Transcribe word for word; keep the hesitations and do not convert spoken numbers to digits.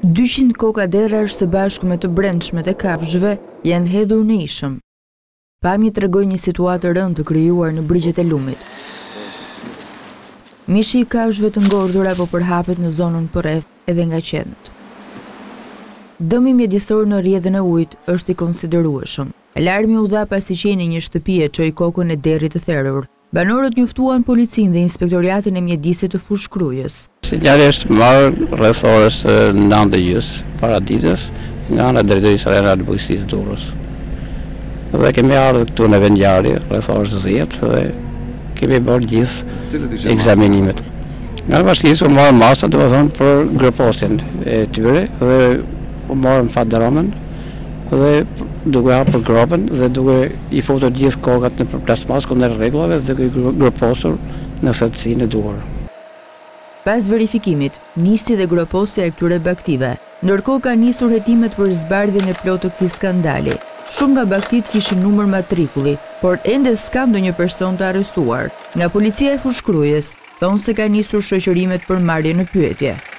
dyqind koka derrash së bashku me të brendshmet e kafshëve janë hedhur në ishëm. Pamjet tregojnë një situatë rëndë të krijuar në brigjet e lumit. Mishi i kafshëve të ngordhura po përhapet në zonën përreth edhe nga qenë. Dëmi mjedisor në rrjedhën e ujit është i konsiderueshëm. Alarmi u dha pasi qeni një shtëpi e çoi kokën e derrit të therrur. Banorët njoftuan policinë dhe inspektoriatin e mjedisit të Fushkrujës. Sinjali është marrë rreth orës nëntë e gjys para ditës nga ana drejtorisë së bujqësisë Durrës. Dhe kemi ardhur këtu në vendngjarje rreth orës dhjetë dhe kemi bërë gjithë ekzaminimet. Nga bashkisë u marrë masa, do të thonë, për gruposjen e tyre dhe u marrën fat dëromën dhe duke hapur gropën dhe duke i futur gjithë kokat në plasmas kundër rregullave dhe duke gruposur në thellësinë e duhur. Pas verifikimit, nisi dhe groposja e këtyre baktive. Ndërkohë ka nisur hetimet për zbardhjen e plotë të këtij skandali. Shumë nga baktit kishin numër matrikulli, por ende s'ka ndonjë person të arrestuar. Nga policia e Fushkrujës thonë se ka nisur shoqërimet për marrje në pyetje.